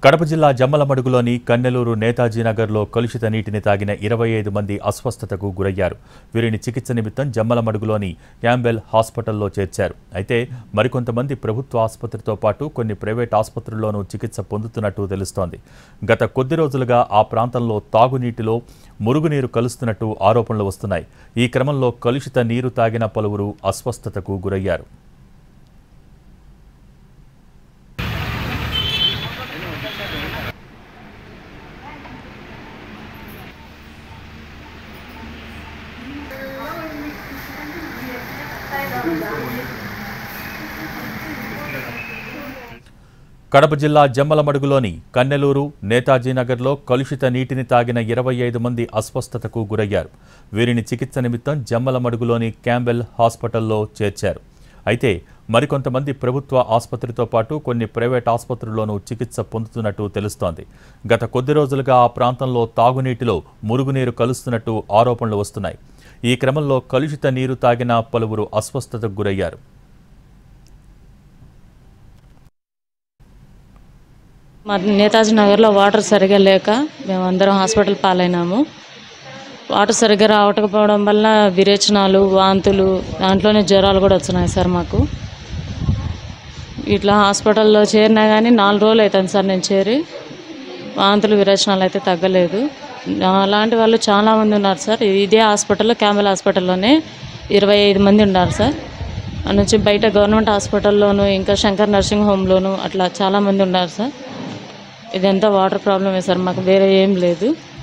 కడప జిల్లా జమ్మలమడుగులోని కన్నెలూరు నేతాజీ నగర్లో కలుషిత నీటిని తాగిన 25 మంది అస్వస్థతకు గురయ్యారు. వీరిని చికిత్స నిమిత్తం జమ్మలమడుగులోని యాంబెల్ హాస్పిటల్లో చేర్చారు. అయితే మరికొంతమంది ప్రభుత్వ ఆసుపత్రితో పాటు కొన్ని ప్రైవేట్ ఆసుపత్రుల్లోనూ చికిత్స పొందుతున్నట్టు తెలుస్తోంది. గత కొద్ది రోజులుగా ఆ ప్రాంతంలో తాగునీటిలో మురుగునీరు కలుస్తున్నట్టు ఆరోపణలు వస్తున్నాయి. ఈ క్రమంలో కలుషిత నీరు తాగిన పలువురు అస్వస్థతకు గురయ్యారు. కడప జిల్లా జమ్మలమడుగులోని కన్నెలూరు నేతాజీ నగర్లో కలుషిత నీటిని తాగిన 25 మంది అస్వస్థతకు గురయ్యారు. వీరిని చికిత్స నిమిత్తం జమ్మలమడుగులోని క్యాంబెల్ హాస్పిటల్లో చేర్చారు. అయితే మరికొంతమంది ప్రభుత్వ ఆసుపత్రితో పాటు కొన్ని ప్రైవేట్ ఆసుపత్రుల్లోనూ చికిత్స పొందుతున్నట్టు తెలుస్తోంది. గత కొద్ది రోజులుగా ఆ ప్రాంతంలో తాగునీటిలో మురుగునీరు కలుస్తున్నట్టు ఆరోపణలు వస్తున్నాయి. ఈ క్రమంలో కలుషిత నీరు తాగిన పలువురు అస్వస్థతకు గురయ్యారు. మా నేతాజీ నగర్లో వాటర్ సరిగా లేక మేమందరం హాస్పిటల్ పాలైనాము. వాటర్ సరిగ్గా రావకపోవడం వల్ల విరేచనాలు, వాంతులు, దాంట్లోనే జ్వరాలు కూడా వచ్చినాయి సార్ మాకు. ఇట్లా హాస్పిటల్లో చేరినా కానీ 4 రోజులు అవుతుంది సార్ నేను చేరి. వాంతులు, విరేచనాలు అయితే తగ్గలేదు. అలాంటి వాళ్ళు చాలామంది ఉన్నారు సార్. ఇదే హాస్పిటల్లో, క్యాంబెల్ హాస్పిటల్లోనే 25 మంది ఉన్నారు సార్. ఆ నుంచి బయట గవర్నమెంట్ హాస్పిటల్లోనూ, ఇంకా శంకర్ నర్సింగ్ హోమ్లోనూ అట్లా చాలామంది ఉన్నారు సార్. ఇదంతా వాటర్ ప్రాబ్లమే సార్, మాకు వేరే ఏం లేదు.